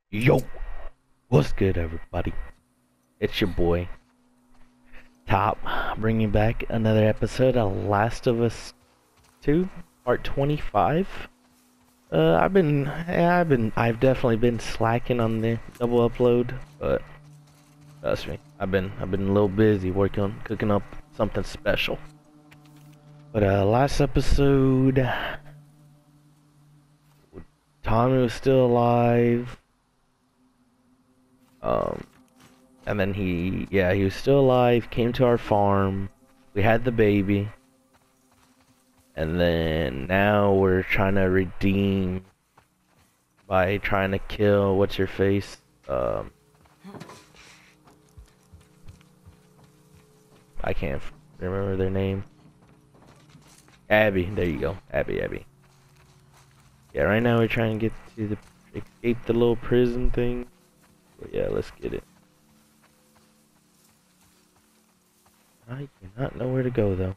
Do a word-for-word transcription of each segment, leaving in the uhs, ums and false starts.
Yo, what's good, everybody? It's your boy Top, bringing back another episode of Last of Us two, part twenty-five. Uh, I've been, yeah, I've been, I've definitely been slacking on the double upload, but trust me, I've been, I've been a little busy working on cooking up something special. But uh, last episode, Tommy was still alive. Um. And then he, yeah, he was still alive, came to our farm, we had the baby, and then now we're trying to redeem by trying to kill, what's your face, um, I can't remember their name, Abby, there you go, Abby, Abby. Yeah, right now we're trying to get to the, escape the little prison thing, but yeah, let's get it. I do not know where to go, though.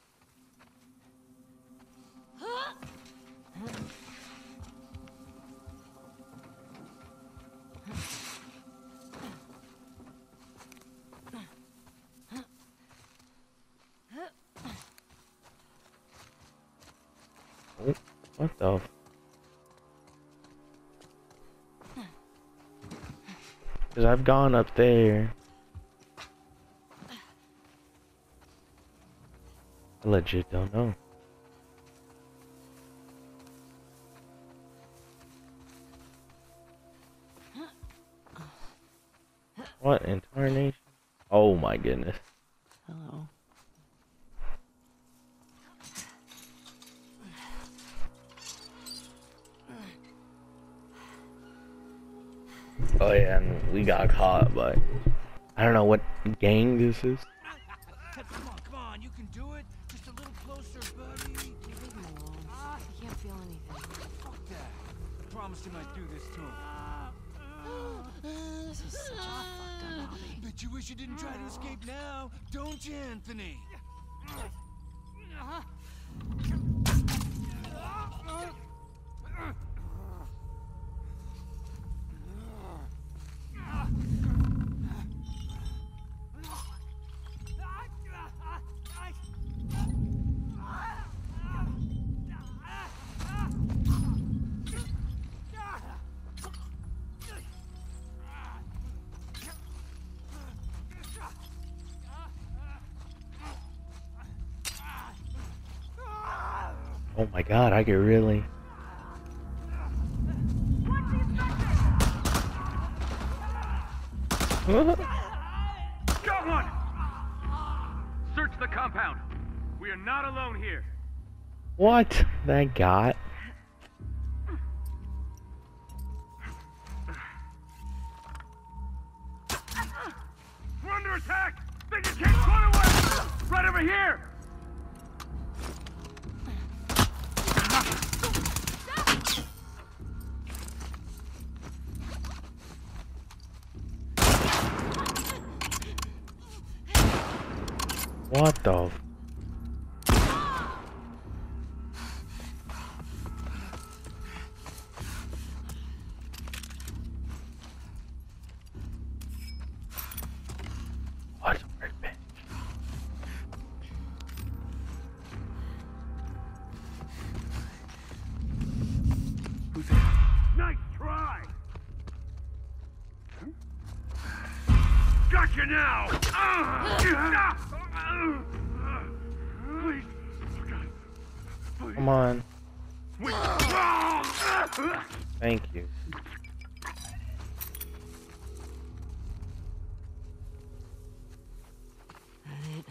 Oh, what the f- Because I've gone up there. I legit don't know. What in tarnation? Oh my goodness. Hello. Oh yeah, and we got caught, but I don't know what gang this is. Come on, come on, you can do it. Just a little closer, buddy. You leave him alone. He can't feel anything. Fuck that. I promised him I'd do this to him. This is such a fucked up hobby. Bet you wish you didn't try to escape now, don't you, Anthony? Oh my god, I get really. Got one! Search the compound. We are not alone here. What? That got. We're under attack! They just can't run away! Right over here! What the f- What a bitch. Who's there? Nice try! Gotcha now! Ah! Please. Please. Come on. Wait. Thank you. Alright.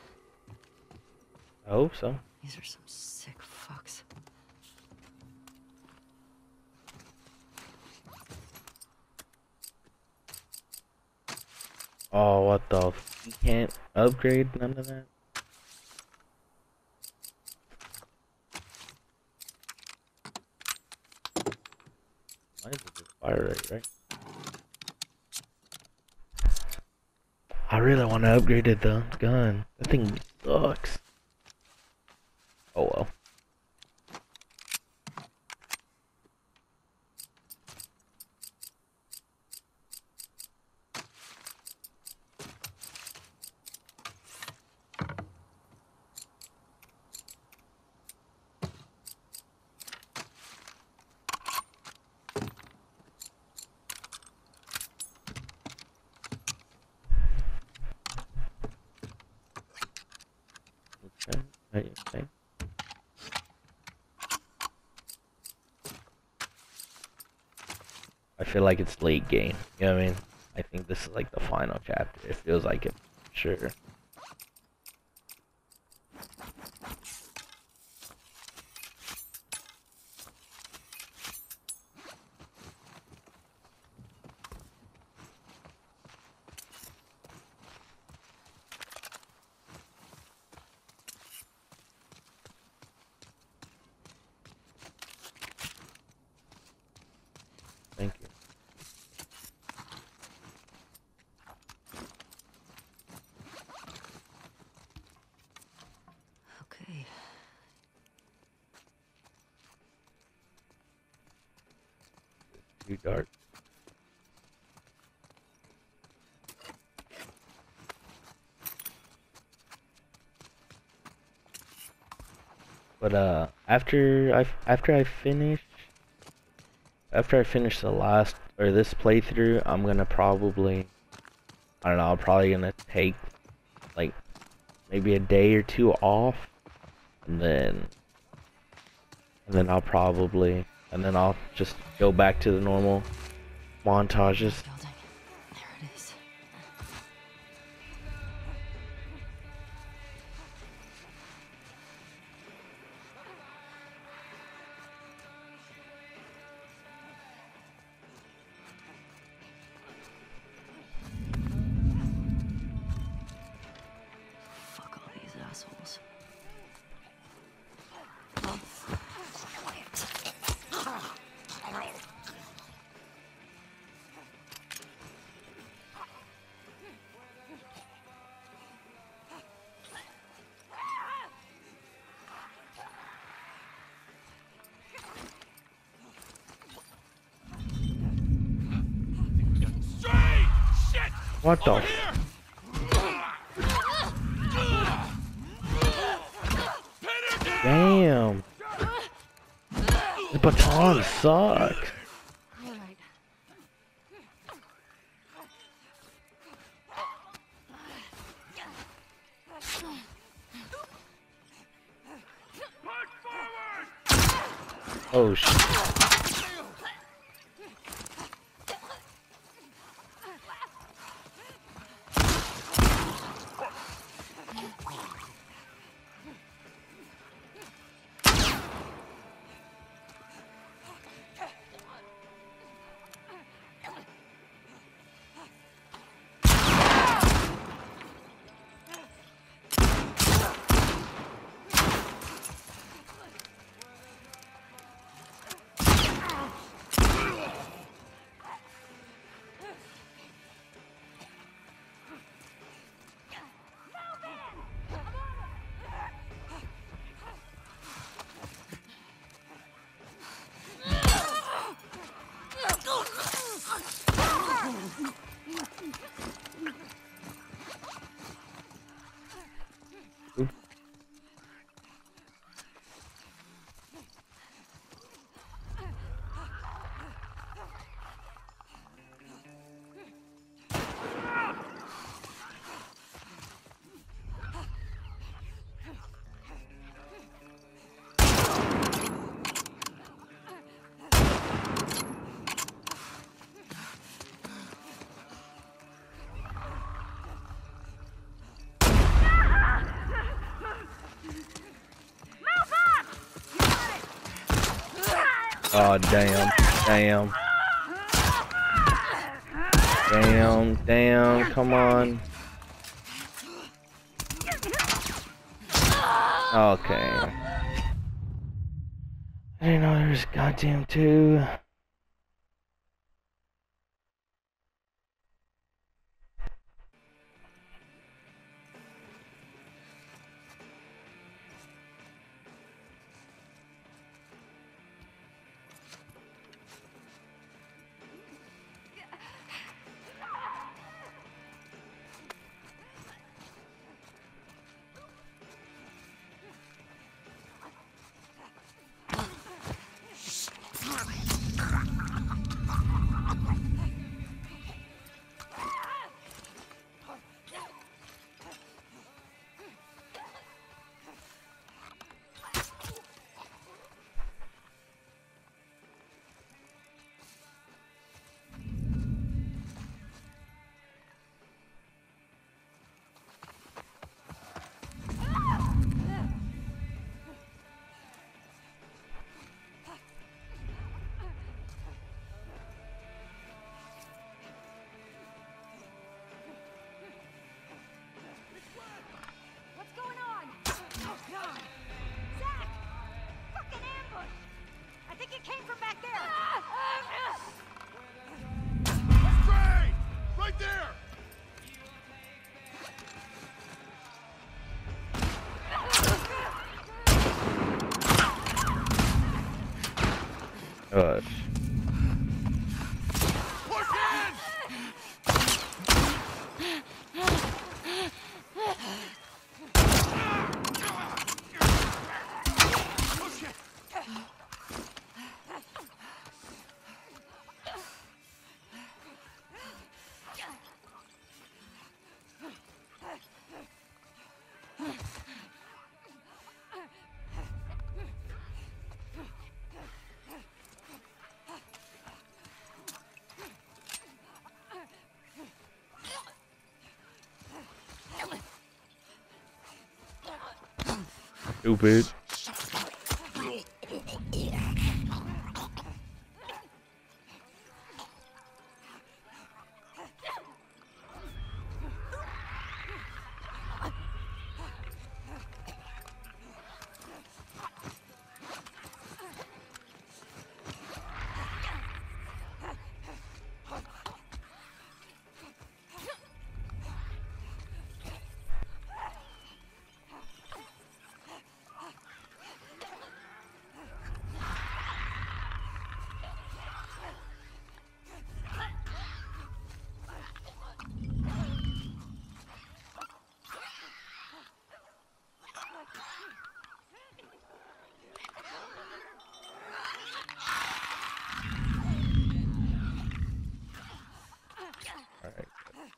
I hope so. These are some sick fucks. Oh, what the f- You can't upgrade none of that? Might as well just fire rate, right? I really want to upgrade it though. Gun. That thing sucks. Oh well. Right, okay. I feel like it's late game. You know what I mean? I think this is like the final chapter. It feels like it. Sure. Thank you. Okay. Too dark. But uh, after I after I finish after I finish the last or this playthrough, I'm gonna probably I don't know. I'm probably gonna take like maybe a day or two off, and then and then I'll probably and then I'll just go back to the normal montages. Building. There it is. Fuck all these assholes. Straight! Shit! What the? Over F here! Pin her down! Damn. The baton sucks. All right. Push forward! Oh shit. Oh damn, damn. Damn, damn, come on. Okay. I didn't know there was goddamn two. Uh, stupid. Alright.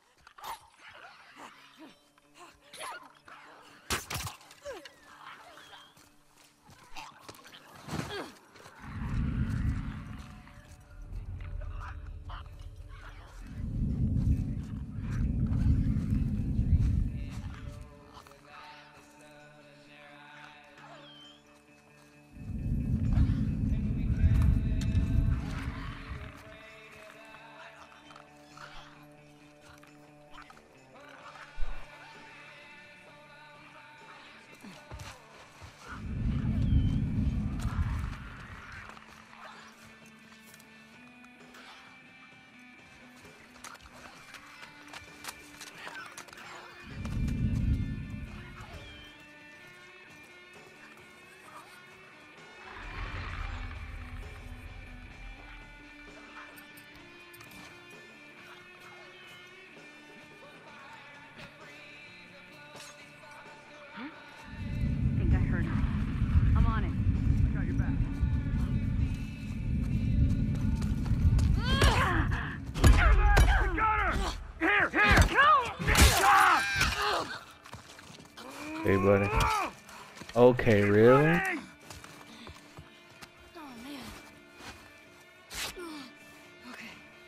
think I heard him. I'm on it. I got your back. We got her! Here, here! Hey, buddy. Okay, really? Oh man. Okay.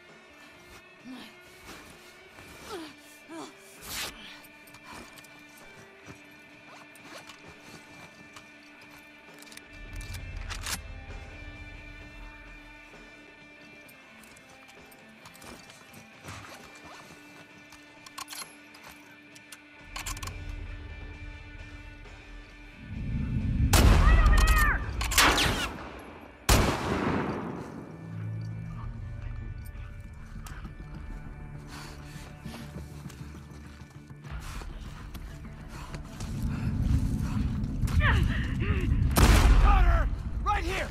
Got her! Right here!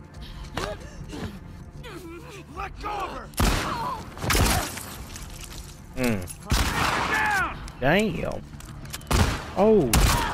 Let go of her! Hmm. Down! Damn. Oh.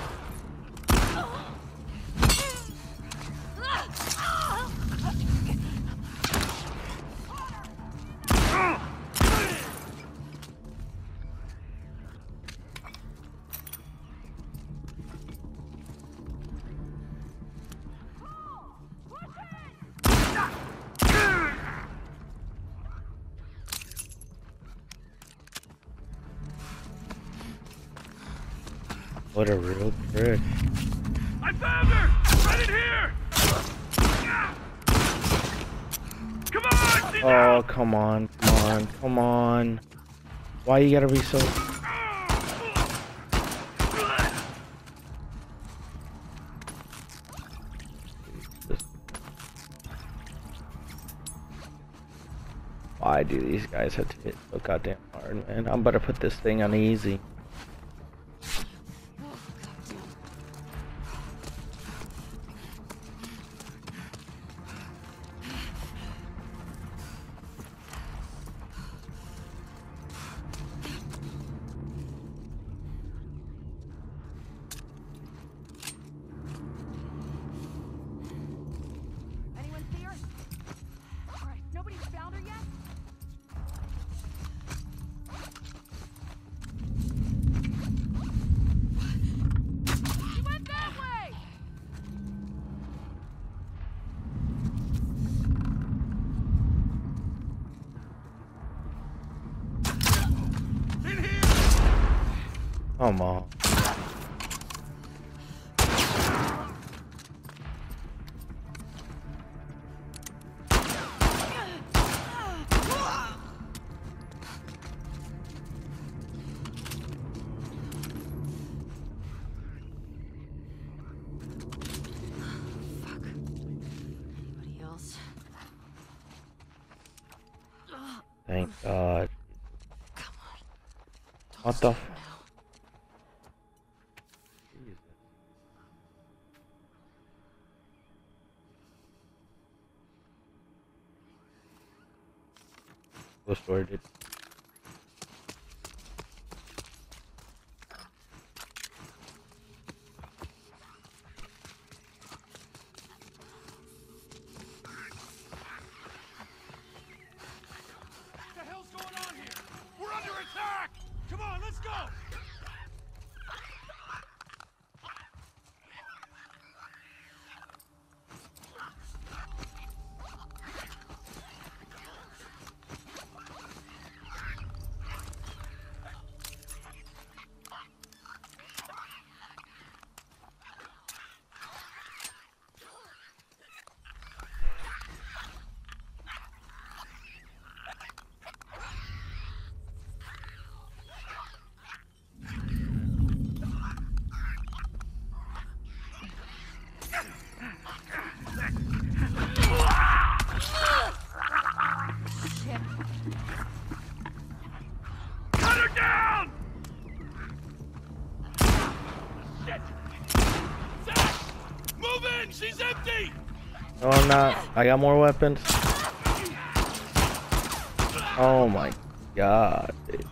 What a real trick. I found her! Right in here! Come on! Sit Oh, down! come on, come on, come on. Why you gotta be so... Why do these guys have to hit so goddamn hard, man? I'm about to put this thing on easy. Come on. Anybody else? Thank God. Come on. Don't What the stop f- now. Go store, dude. What the hell's going on here? We're under attack! Come on, let's go! Cut her down! Shit! Zach! Move in! She's empty! No, I'm not. I got more weapons. Oh my God, dude.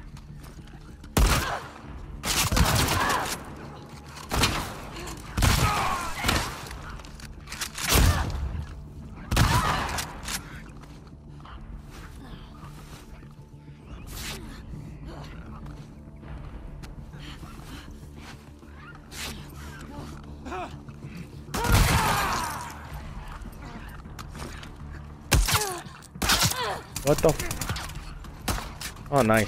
What the f- Oh, nice.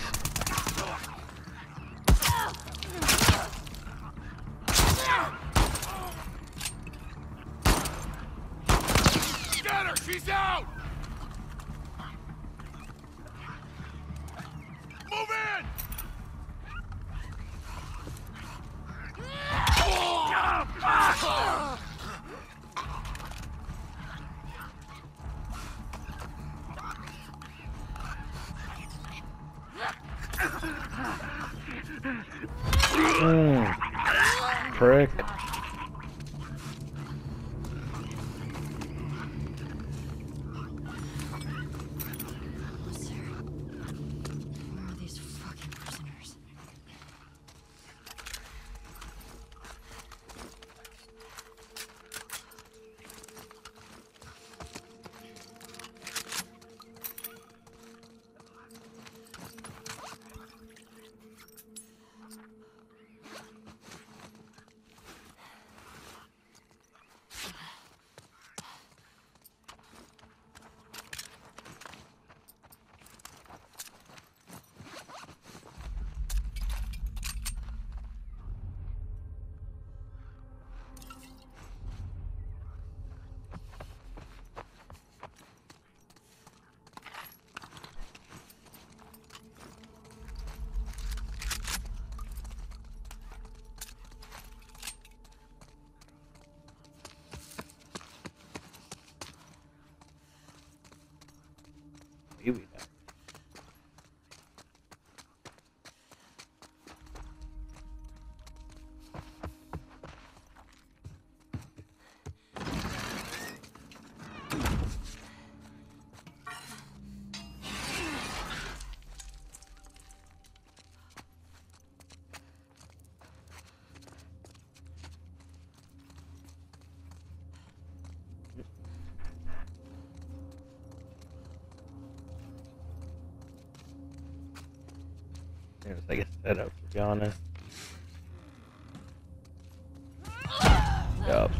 Get her! She's out! Move in! Mm. Prick. What's there? Where are these fucking prisoners? Maybe not. It was like a setup, to be honest. Yup.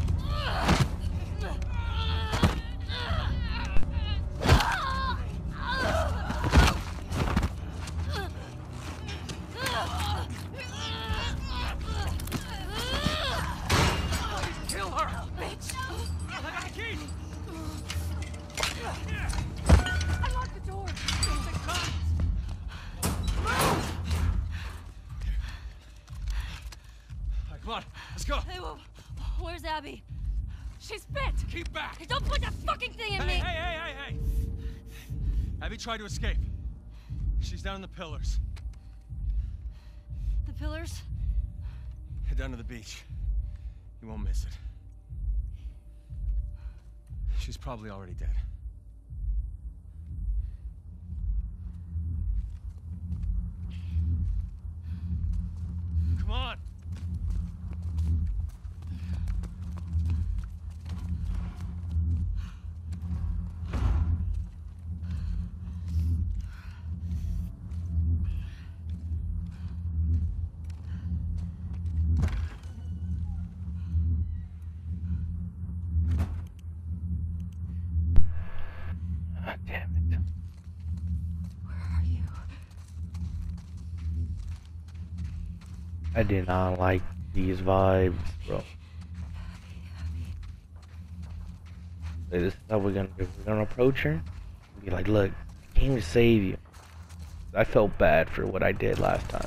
Let's go. Hey, whoa, where's Abby? She's bit. Keep back. Hey, don't put that fucking thing in Hey, me. hey, hey, hey, hey. Abby tried to escape. She's down in the pillars. The pillars? Head down to the beach. You won't miss it. She's probably already dead. Come on. Ah, damn it. Where are you? I did not like these vibes, bro. Hey, this is how we're gonna do. We're gonna approach her. Be like, look, I came to save you. I felt bad for what I did last time.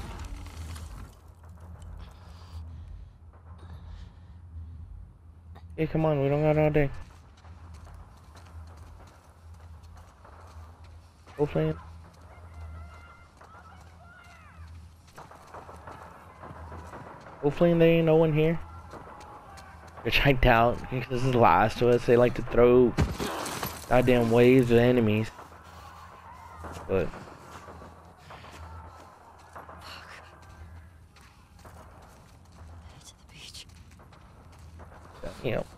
Hey, come on, we don't got all day. Go play it. Hopefully there ain't no one here. Which I doubt, because this is the last of us. They like to throw goddamn waves of enemies. But Head to the beach. you know.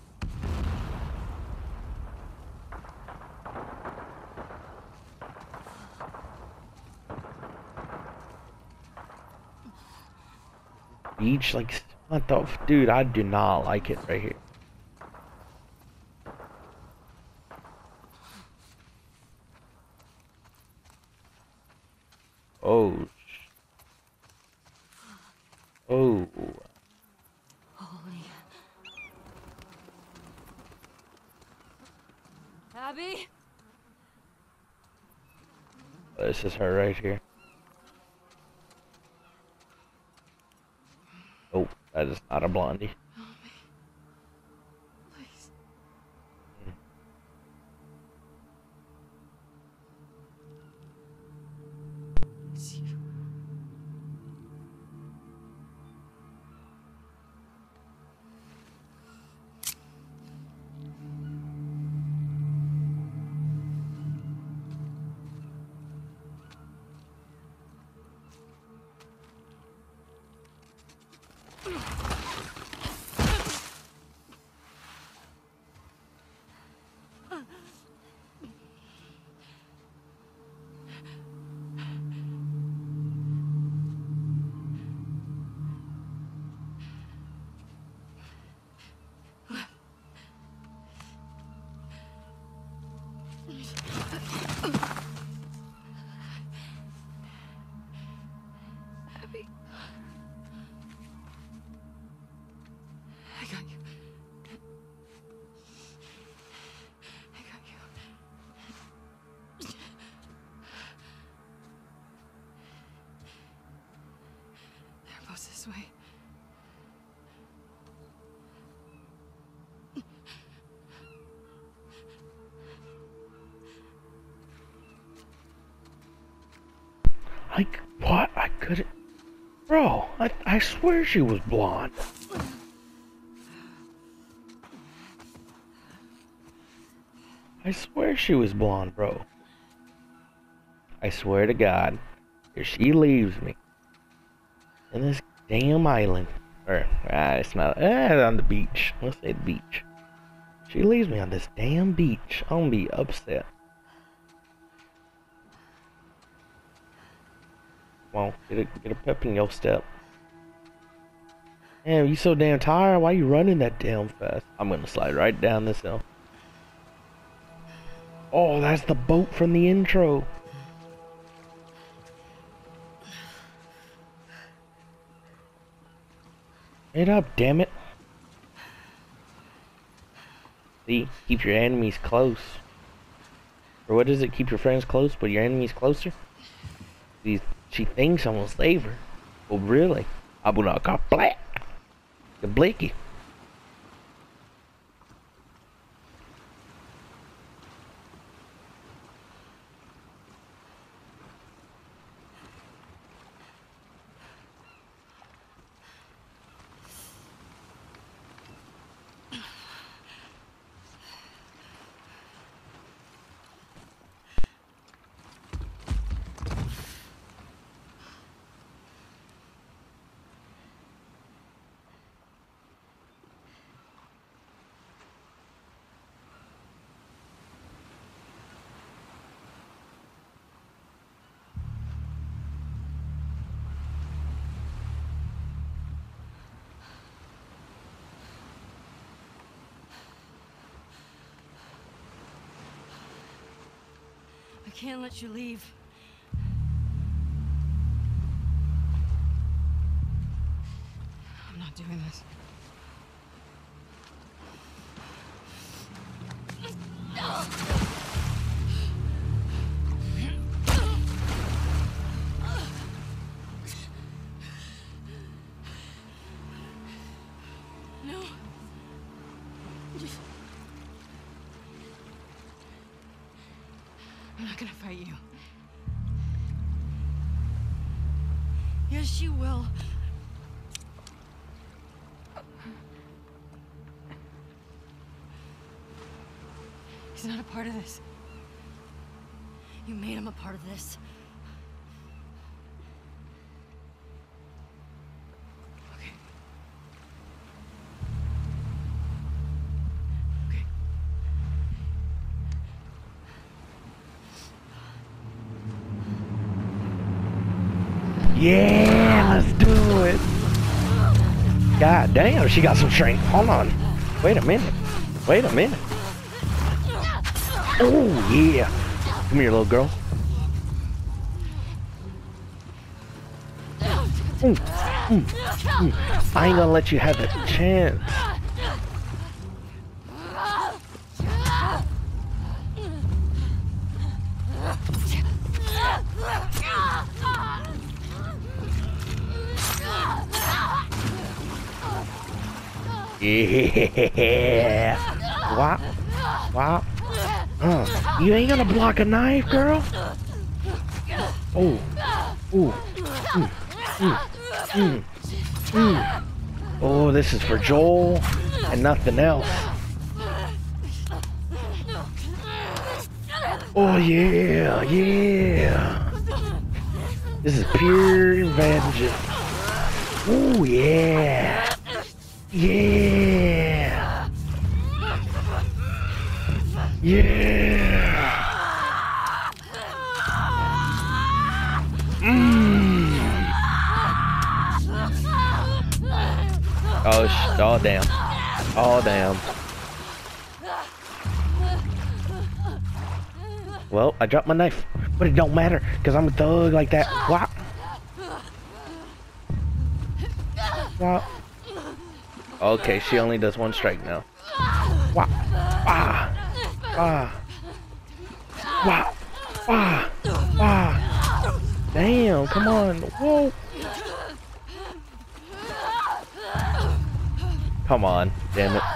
Beach, like, what the f- dude, I do not like it right here. Oh. sh- Oh. Holy. Abby? This is her right here. Oh, that is not a blondie. Help me. Please. It's you. Abby. I got you. I got you. They're both this way. Like, what? I couldn't. Bro, I, I swear she was blonde. I swear she was blonde, bro. I swear to God, if she leaves me in this damn island, or, ah, it's not, ah, on the beach. Let's say the beach. She leaves me on this damn beach. I'm gonna be upset. Come on, get a, get a pep in your step. Damn, you so damn tired? Why you running that damn fast? I'm gonna slide right down this hill. Oh, that's the boat from the intro. Get up, damn it. See, keep your enemies close. Or what is it? Keep your friends close, but your enemies closer? See, she thinks I'm gonna save her. Well, really? Abu Nakar black. The Blakey. I can't let you leave. I'm not doing this. No. I'm not gonna fight you. Yes, you will. He's not a part of this. You made him a part of this. Okay. Okay. Yeah, let's do it. God damn, she got some strength. Hold on. Wait a minute. Wait a minute. Oh, yeah. Come here, little girl. Mm, mm, mm. I ain't gonna let you have a chance. Yeah. Wow. Wow. Uh, you ain't gonna block a knife, girl. Oh. Ooh. Mm. Mm. Mm. Mm. Oh, this is for Joel and nothing else. Oh yeah, yeah. This is pure vengeance. Oh yeah. Yeah. Yeah. Mm. Oh, sh oh damn. Oh damn. Well, I dropped my knife, but it don't matter, cause I'm a thug like that. Wow. Wow. Okay, she only does one strike now. Wow. Ah. Ah. Wow. Ah. Ah. Damn, come on. Whoa. Come on, damn it.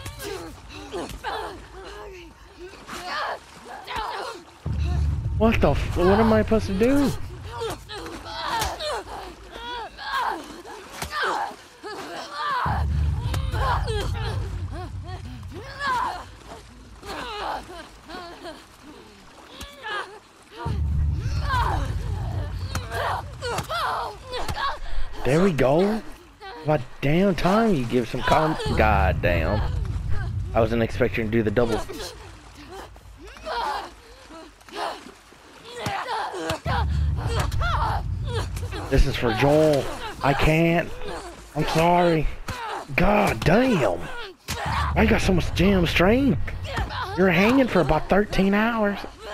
What the f- what am I supposed to do? There we go. What damn time you give some calm. God damn. I wasn't expecting to do the double. This is for Joel. I can't. I'm sorry. God damn. I got so much damn strength. You're hanging for about thirteen hours.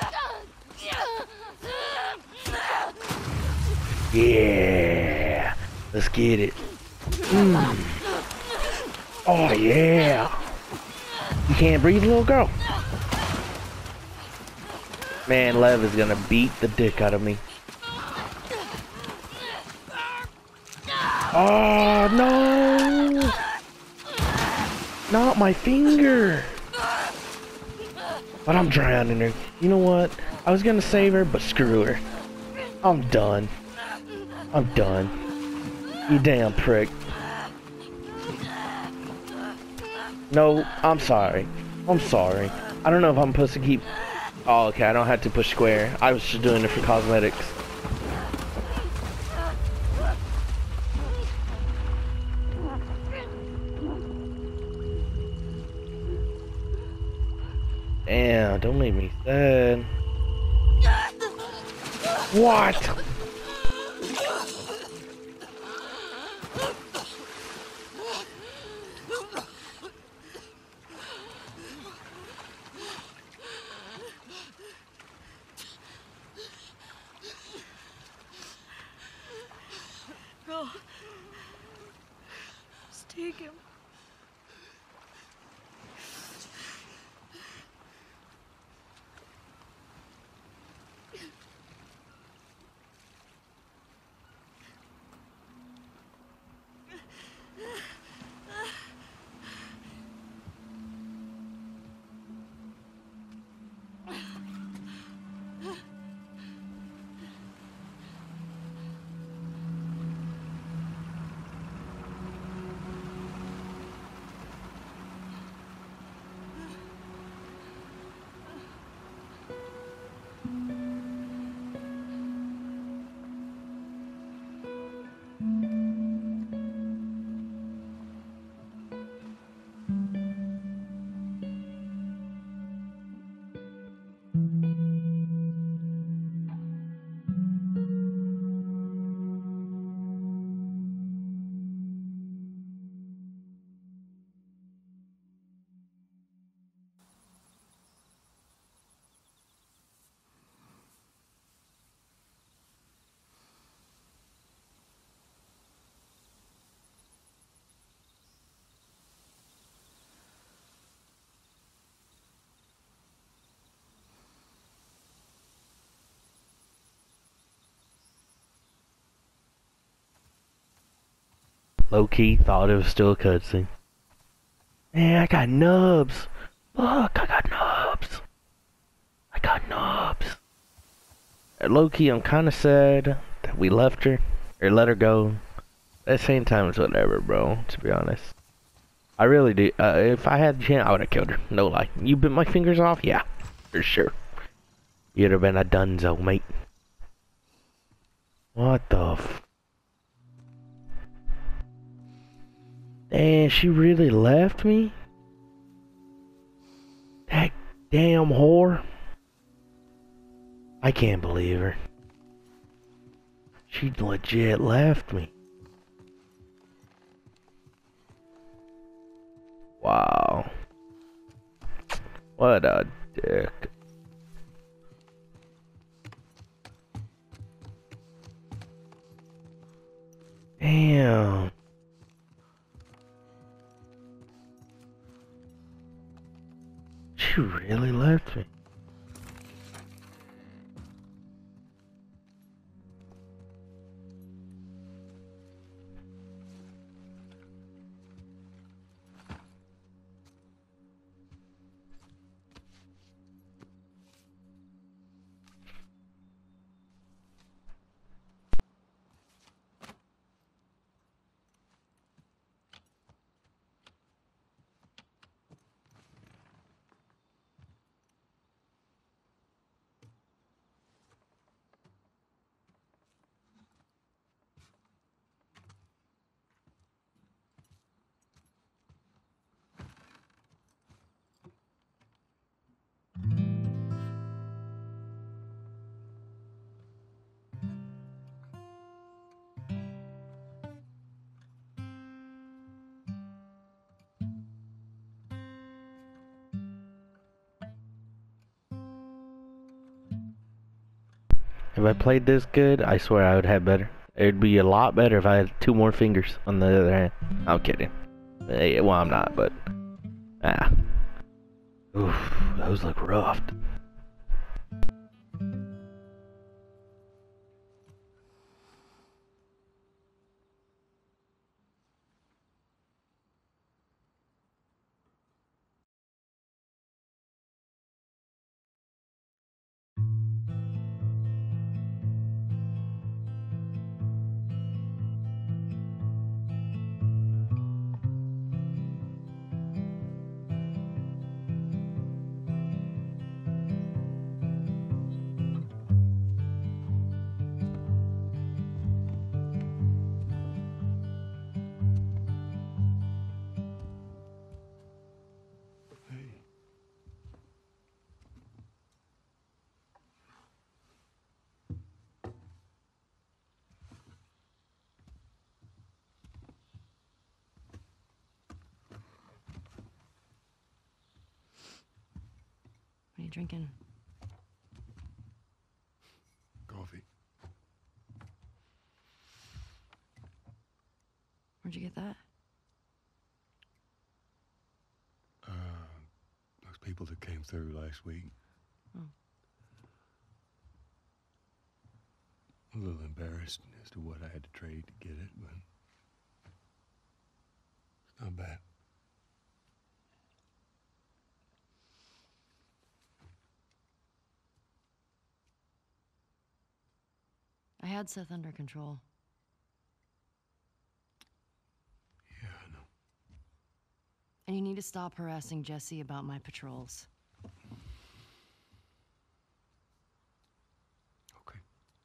Yeah. Let's get it. Mm. Oh yeah. You can't breathe, little girl. Man, Lev is gonna beat the dick out of me. Oh no! Not my finger! But I'm drowning her. You know what? I was gonna save her, but screw her. I'm done. I'm done. You damn prick. No, I'm sorry. I'm sorry. I don't know if I'm supposed to keep... Oh, okay, I don't have to push square. I was just doing it for cosmetics. Damn, don't make me sad. What? Go. Just take him. Low-key thought it was still a cutscene. Man, I got nubs. Look, I got nubs. I got nubs. Low-key, I'm kind of sad that we left her, or let her go. At the same time, it's whatever, bro, to be honest. I really do. Uh, if I had the chance, I would have killed her. No lie. You bit my fingers off? Yeah, for sure. You'd have been a dunzo, mate. What the f... Damn, she really left me? That damn whore. I can't believe her. She legit left me. Wow. What a dick. Damn. She really left me. If I played this good, I swear I would have better. It'd be a lot better if I had two more fingers on the other hand. I'm kidding. Eh, well, I'm not, but... Ah. Oof, those look rough. you drinking? Coffee. Where'd you get that? Uh, those people that came through last week. Oh. A little embarrassed as to what I had to trade to get it, but it's not bad. I had Seth under control. Yeah, I know. And you need to stop harassing Jesse about my patrols. Okay.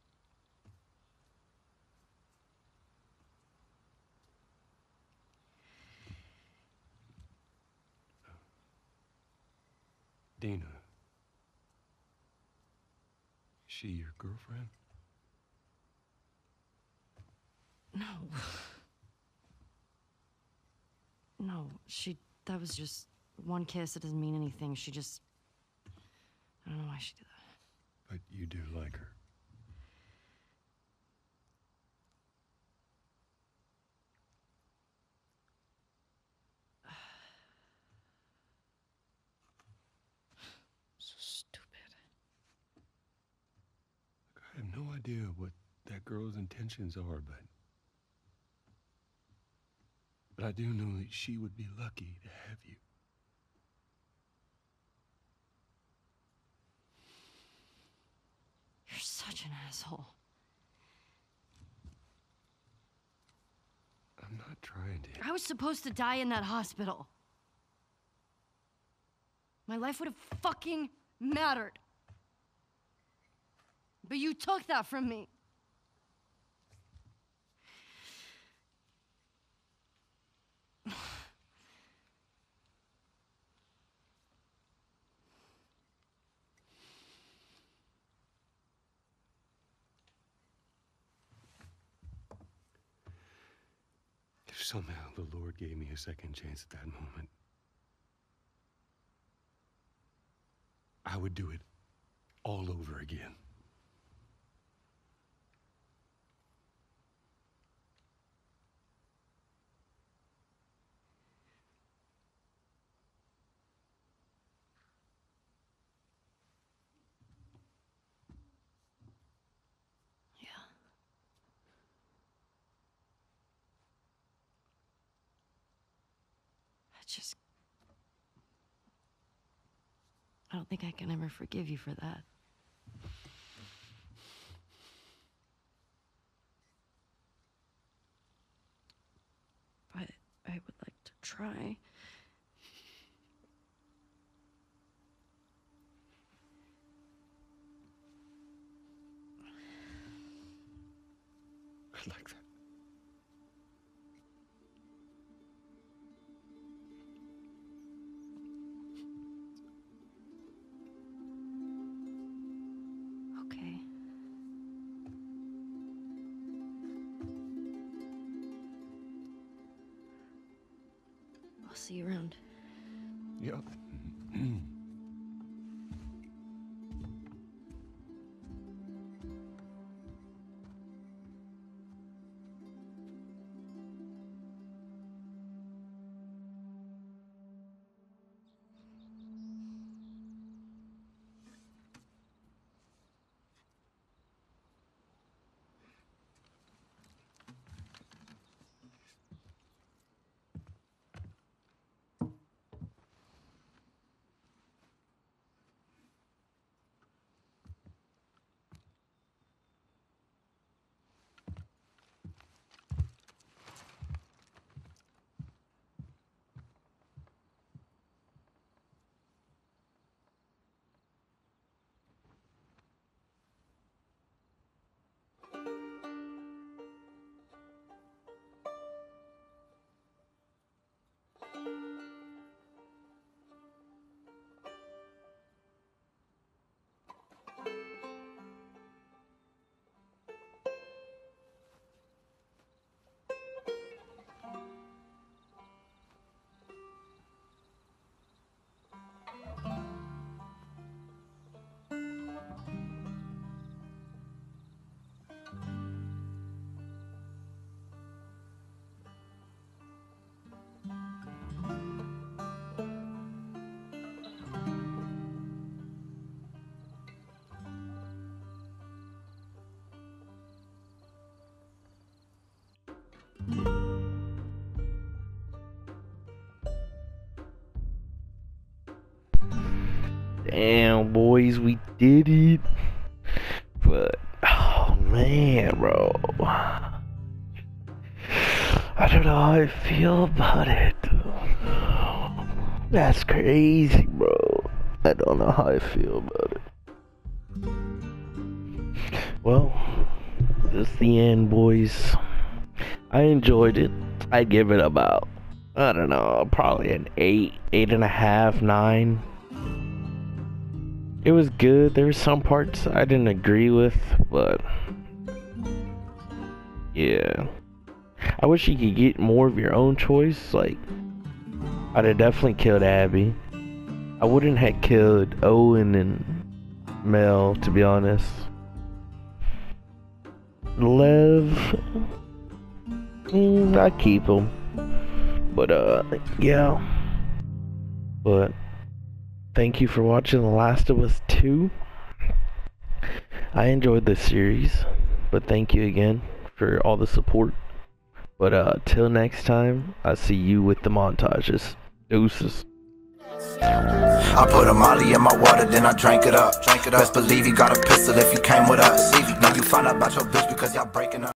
Dina. Is she your girlfriend? No. No, she... That was just one kiss. It doesn't mean anything. She just... I don't know why she did that. But you do like her. So stupid. Look, I have no idea what that girl's intentions are, but... But I do know that she would be lucky to have you. You're such an asshole. I'm not trying to... I was supposed to die in that hospital. My life would have fucking mattered. But you took that from me. If somehow the Lord gave me a second chance at that moment, I would do it all over again. Yeah. I just... I don't think I can ever forgive you for that. But I would like to try. I like that. Okay. I'll see you around. Yep. Damn, boys, we did it. But, oh man, bro. I don't know how I feel about it. That's crazy, bro. I don't know how I feel about it. Well, this is the end, boys. I enjoyed it. I'd give it about, I don't know, probably an eight, eight and a half, nine. It was good. There were some parts I didn't agree with, but yeah. I wish you could get more of your own choice. Like, I'd have definitely killed Abby. I wouldn't have killed Owen and Mel, to be honest. Lev, mm, I keep him. But uh, yeah. But thank you for watching The Last of Us two. I enjoyed this series, but thank you again for all the support. But uh, till next time, I'll see you with the montages. Deuces. I put a molly in my water, then I drank it up. Drank it up. Best believe you got a pistol if you came with us. Now you find out about your bitch because y'all breaking up.